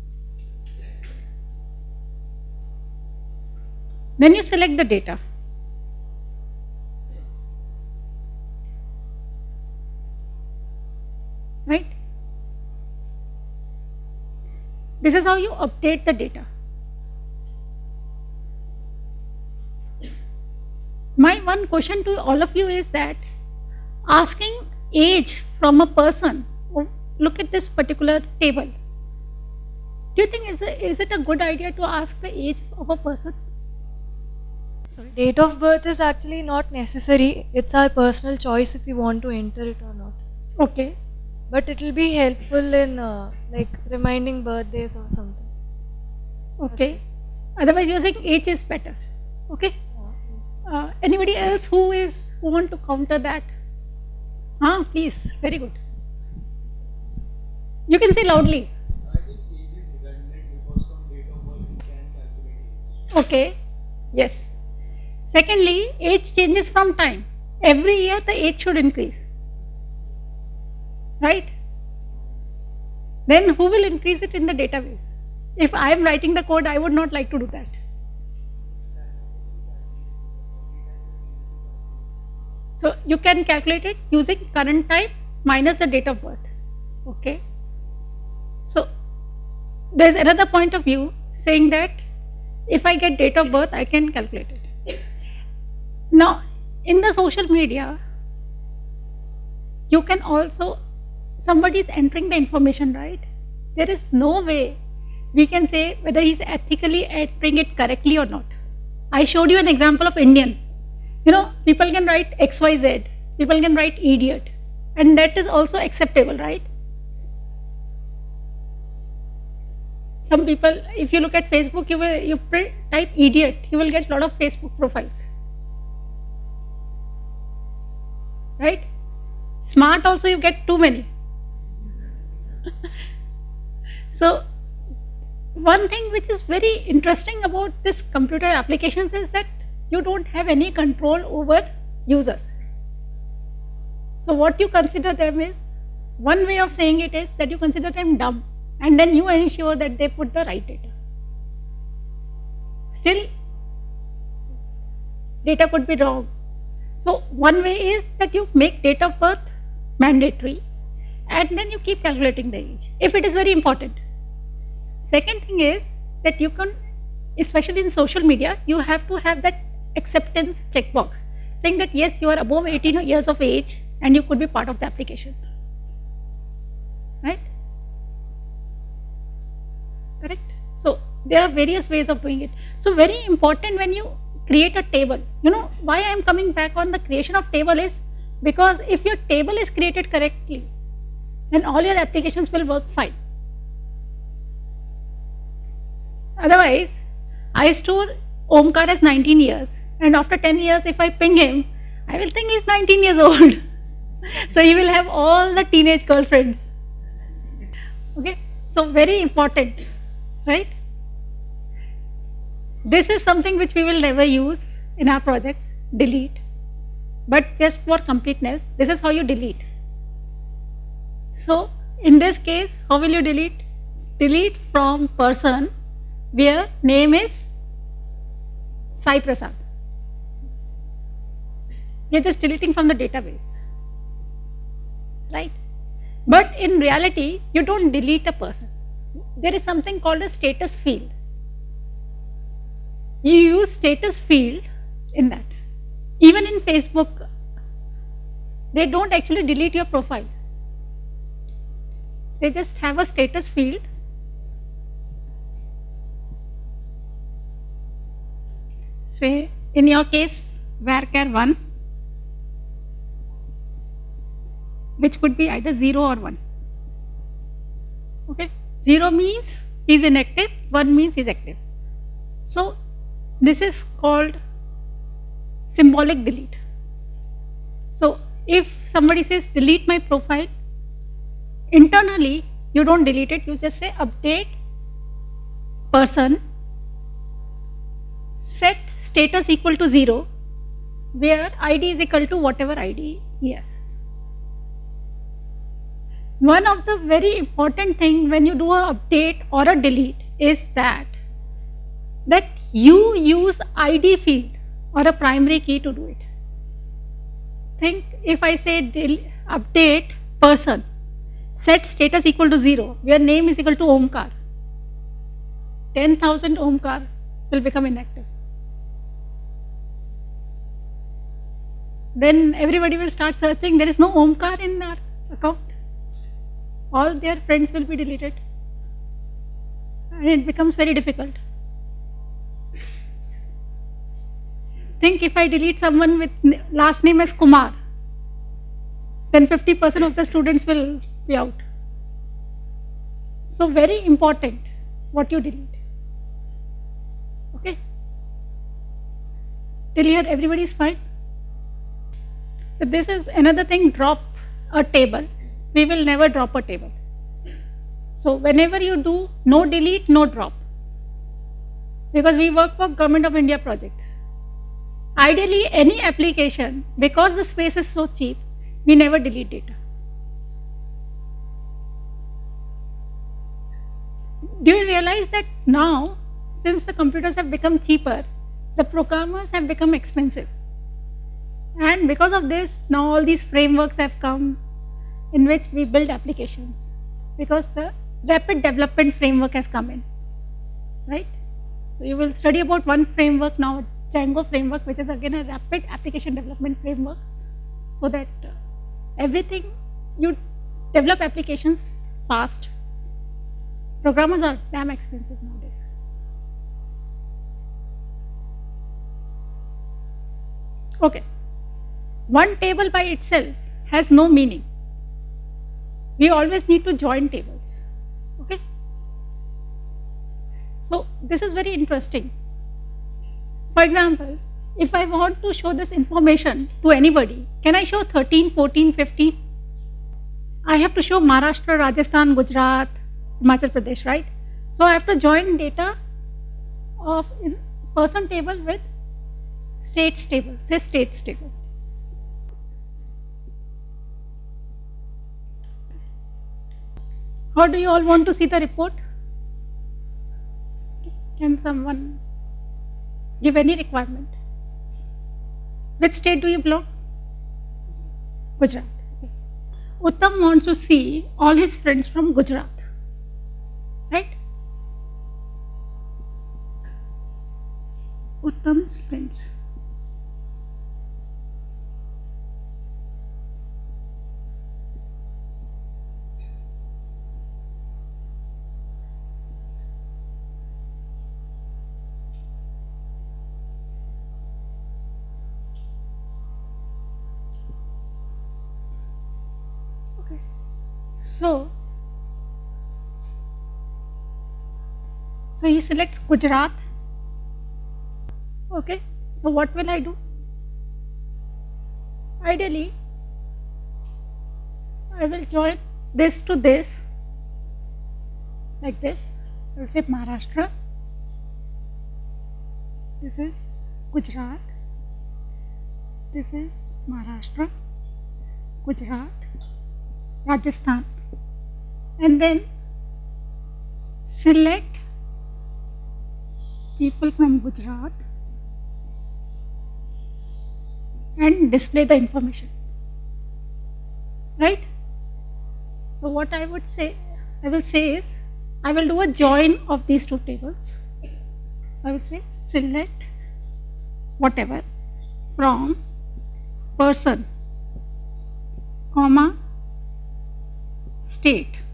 Then you select the data. Right? This is how you update the data. My one question to all of you is that asking age from a person, look at this particular table. Do you think is it, is it a good idea to ask the age of a person? Sorry. Date of birth is actually not necessary. It's our personal choice if we want to enter it or not. Okay. But it will be helpful in uh, like reminding birthdays or something. Okay. Otherwise using age is better. Okay. Uh, anybody else who is who want to counter that? Ah, please. Very good. You can say loudly. I think age is redundant because from date of birth you can calculate age. Okay. Yes. Secondly, age changes from time. Every year the age should increase. Right? Then who will increase it in the database? If I am writing the code, I would not like to do that. So you can calculate it using current time minus the date of birth. Okay. So there is another point of view saying that If I get date of birth, I can calculate it. Now, in the social media, you can also, somebody is entering the information, right? There is no way we can say whether he's ethically entering it correctly or not. I showed you an example of Indian. You know, people can write X Y Z, people can write idiot, and that is also acceptable, right? Some people, if you look at Facebook, you will you type idiot, you will get a lot of Facebook profiles, right? Smart also you get too many. So one thing which is very interesting about this computer applications is that you don't have any control over users. So what you consider them is, one way of saying it is that you consider them dumb, and then you ensure that they put the right data. Still, data could be wrong. So one way is that you make date of birth mandatory, and then you keep calculating the age, if it is very important. Second thing is that you can, especially in social media, you have to have that acceptance checkbox, saying that yes, you are above eighteen years of age and you could be part of the application, right? Correct? So there are various ways of doing it. So very important when you create a table. You know why I am coming back on the creation of table is because if your table is created correctly, then all your applications will work fine. Otherwise, I store Omkar as nineteen years, and after ten years if I ping him, I will think he's nineteen years old. So he will have all the teenage girlfriends. Okay, so very important, right? This is something which we will never use in our projects, delete. But just for completeness, this is how you delete. So in this case, how will you delete? Delete from person where name is Sai Prasad. You're just deleting from the database, right? But in reality, you don't delete a person. There is something called a status field. You use status field in that. Even in Facebook, they don't actually delete your profile. They just have a status field. Say, in your case, varchar one, which could be either zero or one. Okay, zero means he is inactive, one means he is active. So this is called symbolic delete. So if somebody says delete my profile, internally you don't delete it, you just say update person, set status equal to zero, where I D is equal to whatever I D he has. One of the very important thing when you do a update or a delete is that that you use I D field or a primary key to do it. Think if I say update person, set status equal to zero, where name is equal to Omkar, ten thousand Omkar will become inactive. Then everybody will start searching, there is no Omkar in our account. All their friends will be deleted and it becomes very difficult. Think if I delete someone with last name as Kumar, then fifty percent of the students will be out. So very important what you delete. Okay? Till here everybody is fine? So this is another thing, drop a table. We will never drop a table. So whenever you do, no delete, no drop. Because we work for Government of India projects. Ideally, any application, because the space is so cheap, we never delete data. Do you realize that now, since the computers have become cheaper, the programmers have become expensive? And because of this, now all these frameworks have come in which we build applications, because the rapid development framework has come in, right? So you will study about one framework now, Django framework, which is again a rapid application development framework, so that uh, everything you develop applications fast. Programmers are damn expensive nowadays. Okay. One table by itself has no meaning. We always need to join tables. Okay. So this is very interesting. For example, if I want to show this information to anybody, can I show thirteen, fourteen, fifteen? I have to show Maharashtra, Rajasthan, Gujarat, Himachal Pradesh, right? So I have to join data of in person table with states table, say states table. How do you all want to see the report? Can someone give any requirement? Which state do you belong? Gujarat. Okay. Uttam wants to see all his friends from Gujarat, right? Uttam's friends. So, so he selects Gujarat. Okay, so what will I do? Ideally, I will join this to this, like this. I will say Maharashtra. This is Gujarat. This is Maharashtra, Gujarat, Rajasthan. And then select people from Gujarat and display the information, right? So what I would say, I will say is, I will do a join of these two tables. I will say select whatever from person, comma, state.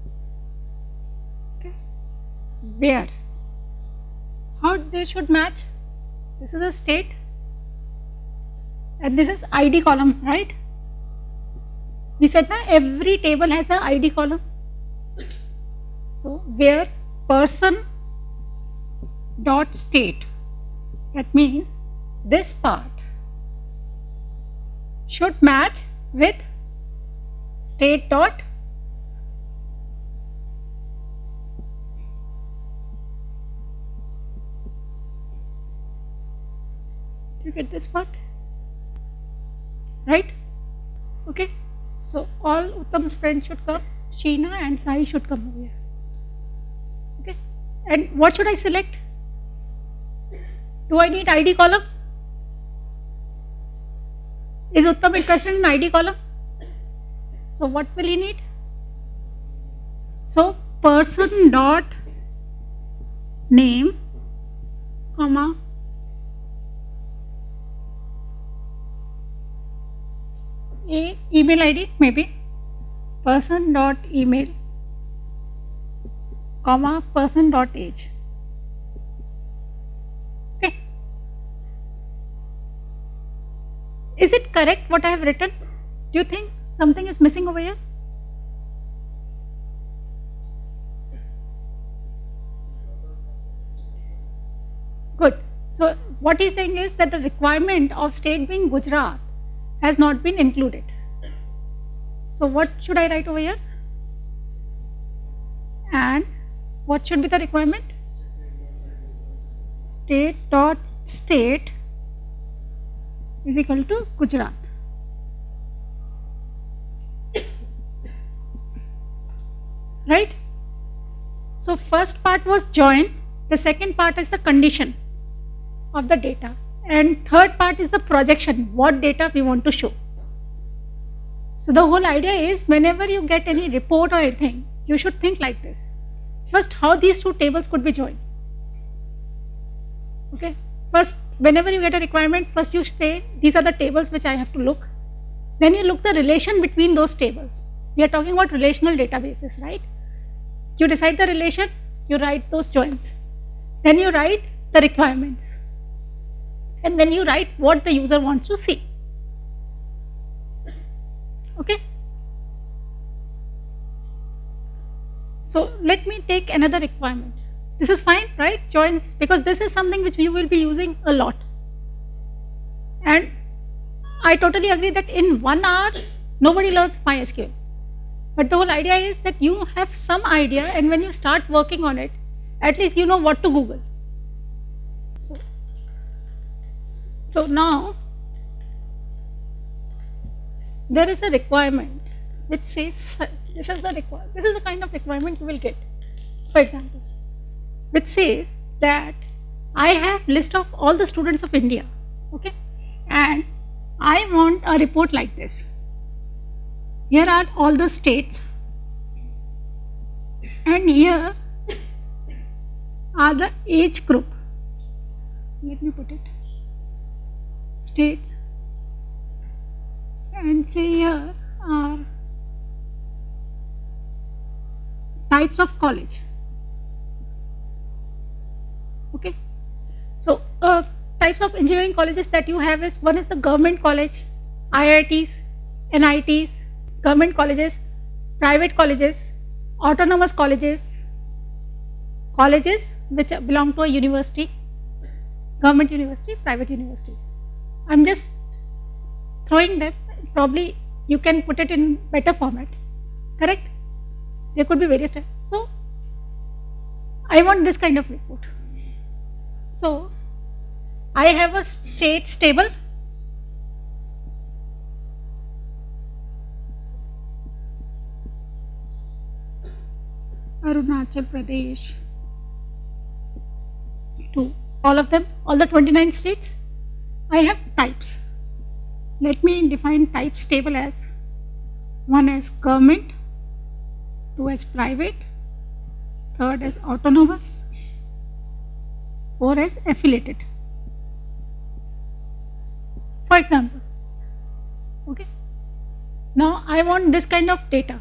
Where? How they should match? This is a state and this is I D column, right? We said that every table has a I D column. So where person dot state, that means this part should match with state dot you get this part, right? Okay, so all Uttam's friends should come, Sheena and Sai should come over here. Okay, and what should I select? Do I need I D column? Is Uttam interested in I D column? So what will he need? So person dot name, comma, a email I D, maybe person dot email, comma, person dot age. Okay. Is it correct what I have written? Do you think something is missing over here? Good. So what he's saying is that the requirement of state being Gujarat has not been included. So what should I write over here? And what should be the requirement? State dot state is equal to Gujarat. Right? So first part was join, the second part is the condition of the data, and third part is the projection, what data we want to show. So the whole idea is whenever you get any report or anything, you should think like this. First, how these two tables could be joined. Okay. First, whenever you get a requirement, first you say these are the tables which I have to look. Then you look the relation between those tables. We are talking about relational databases, right? You decide the relation, you write those joins. Then you write the requirements. And then you write what the user wants to see. Okay. So let me take another requirement. This is fine, right? Joins, because this is something which we will be using a lot. And I totally agree that in one hour, nobody learns MySQL. But the whole idea is that you have some idea, and when you start working on it, at least you know what to Google. So, so now, there is a requirement which says, this is the requirement, this is the kind of requirement you will get, for example, which says that I have list of all the students of India, okay, and I want a report like this. Here are all the states, and here are the age group. Let me put it, states, and say here are types of college. Okay, so uh, types of engineering colleges that you have is, one is the government college, I I Ts, N I Ts, government colleges, private colleges, autonomous colleges, colleges which belong to a university, government university, private university. I'm just throwing them, probably you can put it in better format, correct? There could be various types. So I want this kind of report. So I have a states table. Arunachal Pradesh, to all of them, all the twenty-nine states. I have types. Let me define types table as, one as government, two as private, third as autonomous, four as affiliated. For example, okay. Now I want this kind of data.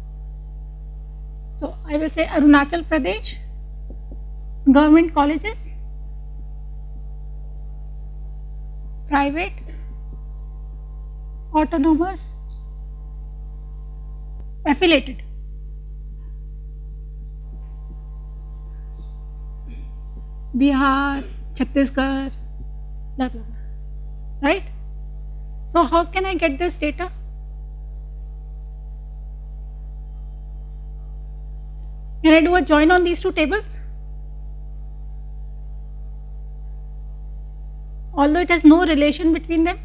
So I will say Arunachal Pradesh, government colleges, private, autonomous, affiliated. Bihar, Chhattisgarh, blah blah blah. Right? So how can I get this data? Can I do a join on these two tables? Although it has no relation between them.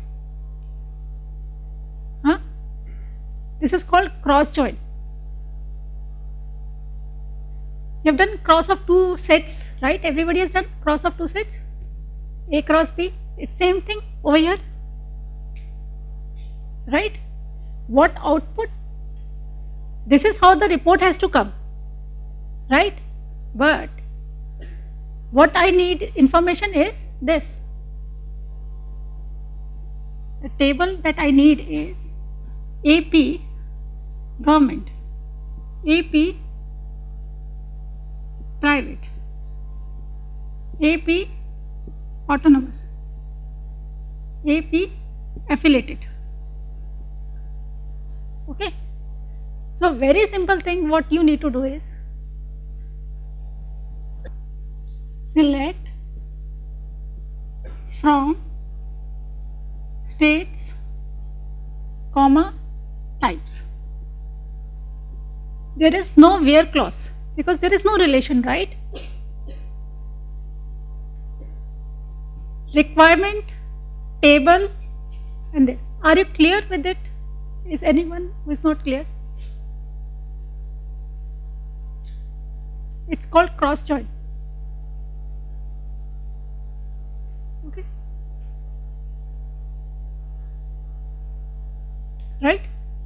Huh? This is called cross join. You have done cross of two sets, right? Everybody has done cross of two sets. A cross B, it's same thing over here. Right? What output? This is how the report has to come. Right? But what I need information is this. The table that I need is A P government, A P private, A P autonomous, A P affiliated. Okay. So very simple thing, what you need to do is select from states, comma, types. There is no where clause because there is no relation, right? Requirement, table, and this. Are you clear with it? Is anyone who is not clear? It's called cross join. Okay. Right?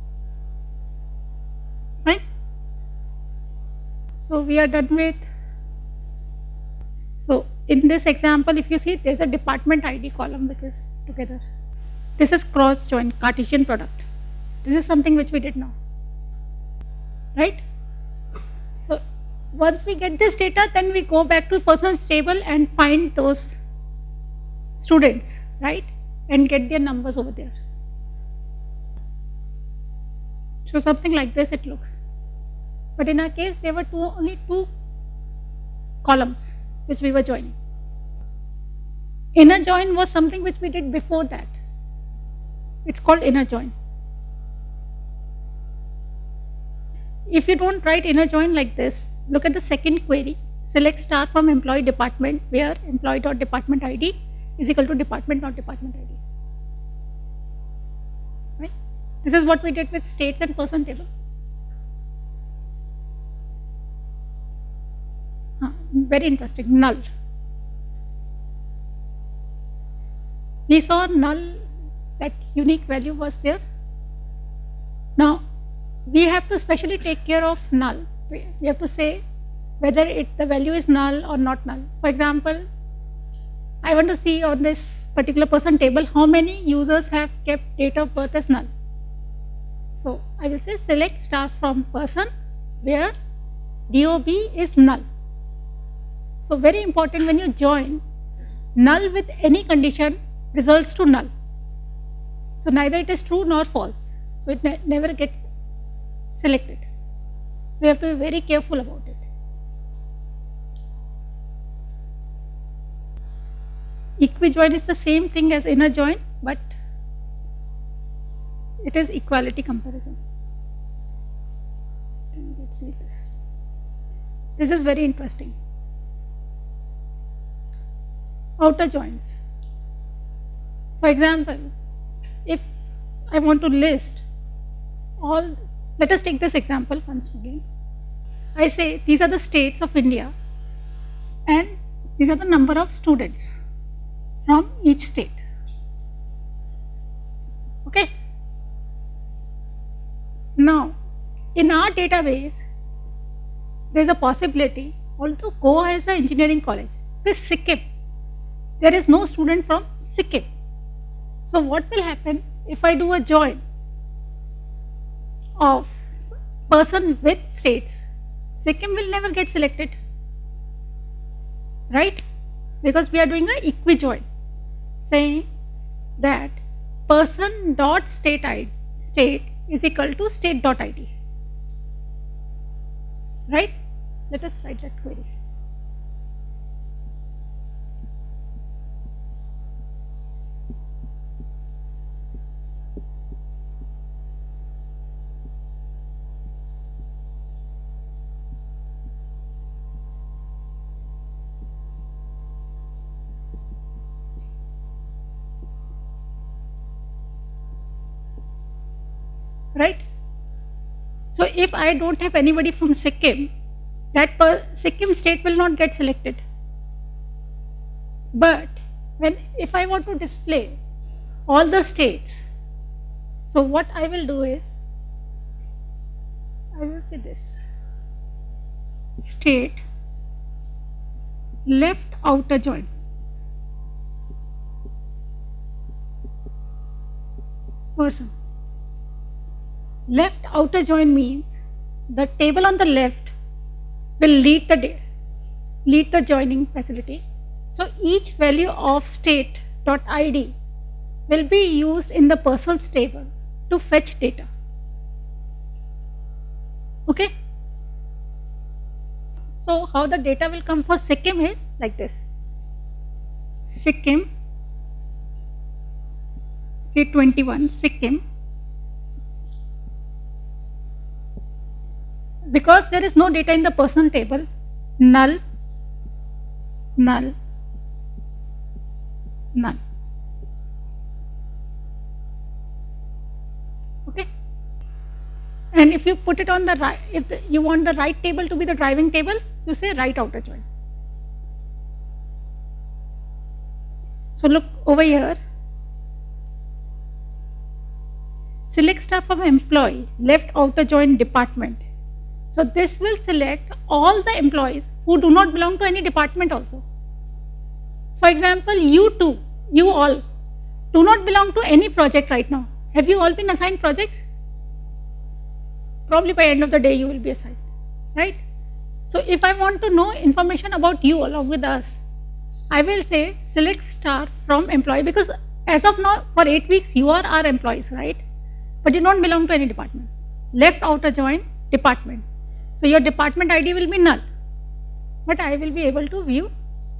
Right? So we are done with. So in this example, if you see, there's a department I D column which is together. This is cross join Cartesian product. This is something which we did now, right? So once we get this data, then we go back to persons table and find those students, right, and get their numbers over there. So something like this it looks. But in our case, there were two, only two columns which we were joining. Inner join was something which we did before that. It's called inner join. If you don't write inner join like this, look at the second query. Select star from employee department where employee dot department I D is equal to department dot department I D. Right? This is what we did with states and person table. Huh, very interesting. Null. We saw null, that unique value was there. Now we have to specially take care of null. We, we have to say whether it the value is null or not null. For example, I want to see on this particular person table how many users have kept date of birth as null. So I will say select star from person where D O B is null. So very important, when you join, null with any condition results to null. So neither it is true nor false. So it ne never gets selected. So you have to be very careful about it. Equijoin is the same thing as inner join, but it is equality comparison. Let's leave this. This is very interesting. Outer joins. For example, if I want to list all, let us take this example once again. I say these are the states of India and these are the number of students from each state. Okay. Now, in our database, there is a possibility, although Goa has an engineering college, this Sikkim, there is no student from Sikkim. So what will happen if I do a join of person with states? Sikkim will never get selected, right? Because we are doing an equijoin, saying that person dot state I D, state is equal to state dot I D, right? Let us write that query. Right? So if I don't have anybody from Sikkim, that per Sikkim state will not get selected. But when if I want to display all the states, so what I will do is, I will say this, state left outer join. Person. Left outer join means the table on the left will lead the lead the joining facility. So each value of state dot I D will be used in the persons table to fetch data. Okay. So how the data will come for Sikkim is like this. Sikkim, say twenty-one, Sikkim. Because there is no data in the person table, null, null, none. Okay. And if you put it on the right, if the, you want the right table to be the driving table, you say right outer join. So look over here. Select star from employee, left outer join department. So this will select all the employees who do not belong to any department also. For example, you two, you all do not belong to any project right now. Have you all been assigned projects? Probably by end of the day you will be assigned, right? So if I want to know information about you along with us, I will say select star from employee, because as of now for eight weeks you are our employees, right? But you don't belong to any department. Left outer join department. So your department I D will be null, but I will be able to view.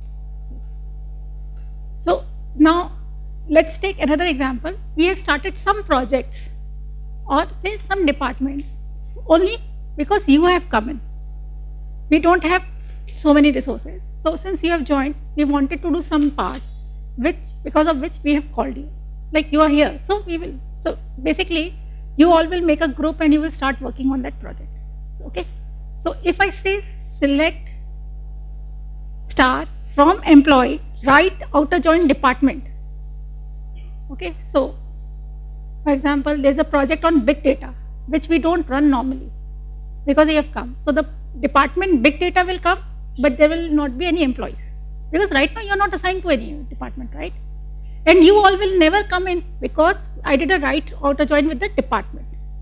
So now let's take another example. We have started some projects or say some departments only because you have come in. We don't have so many resources. So since you have joined, we wanted to do some part which because of which we have called you. Like you are here. So we will so basically you all will make a group and you will start working on that project. Okay. So if I say select star from employee, right outer join department. Okay, so for example, there's a project on big data which we don't run normally because you have come. So the department big data will come, but there will not be any employees because right now you are not assigned to any department, right? And you all will never come in because I did a right outer join with the department.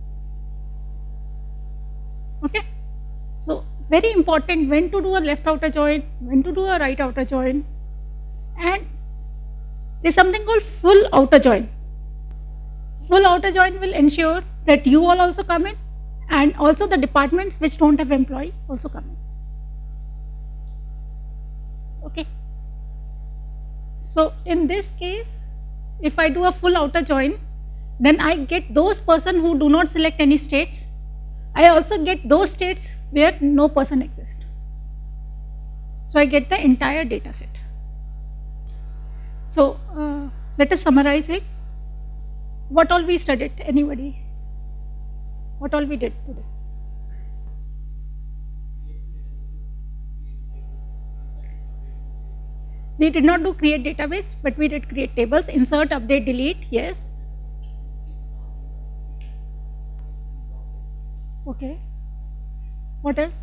Okay, so very important when to do a left outer join, when to do a right outer join, and there's something called full outer join. Full outer join will ensure that you all also come in and also the departments which don't have employee also come in. Okay. So in this case, if I do a full outer join, then I get those person who do not select any states. I also get those states where no person exists. So I get the entire data set. So uh, let us summarize it. What all we studied, anybody? What all we did today? We did not do create database, but we did create tables, insert, update, delete, yes. Okay. What else?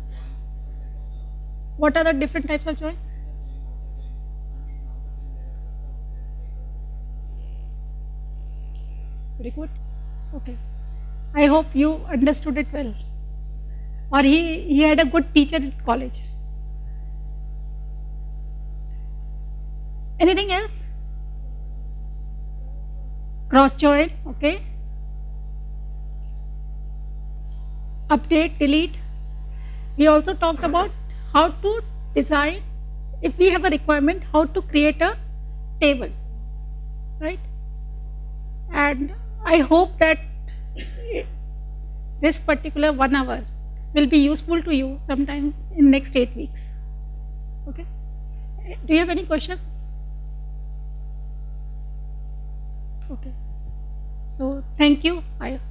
What are the different types of joins? Very good. Okay. I hope you understood it well. Or he, he had a good teacher in college. Anything else? Cross join, okay. Update, delete. We also talked about how to design, if we have a requirement, how to create a table, right? And I hope that this particular one hour will be useful to you sometime in next eight weeks. Okay. Do you have any questions? Okay. So thank you. I